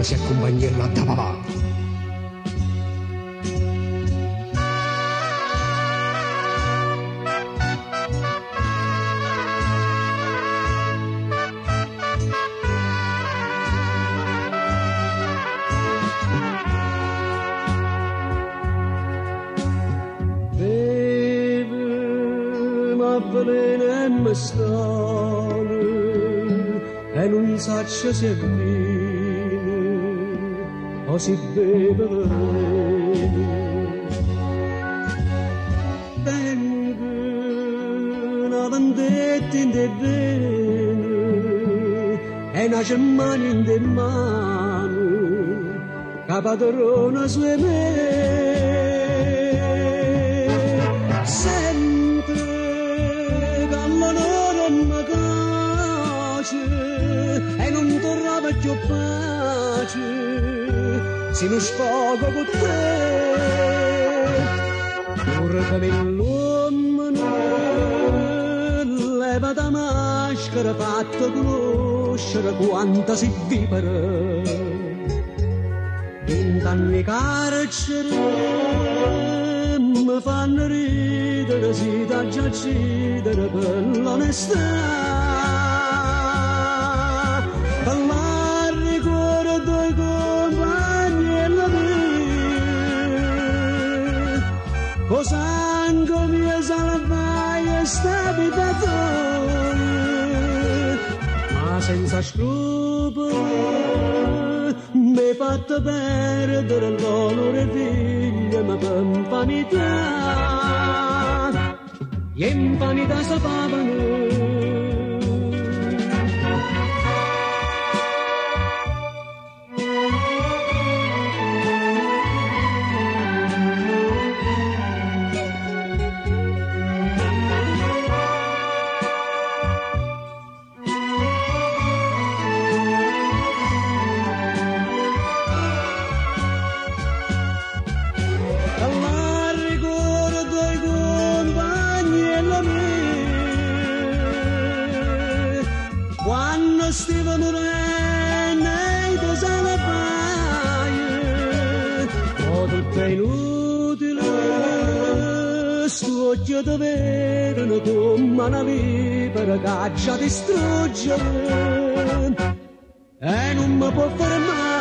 si accompagnella da papà. E non saccia se è vino o si beve veleno. Vengono vendetti in de bene e una cemmania in de mano che padrona sue me. E non tornava più pace se non sfogo con te. Ora come l'uomo leva da maschera fatta conoscere quanta si vivere. 20 anni carcere mi fanno ridere, si da già cidere per l'onestà. Sangue mio salvaio sta vitatore, ma senza scrupoli mi hai fatto perdere l'onore figlio, ma per infanità, e infanità sapevano. Stiva morendo e posa la paia, ma tutto è inutile, sto occhio di vedere come una vipera caccia distrugge, e non mi può fermare.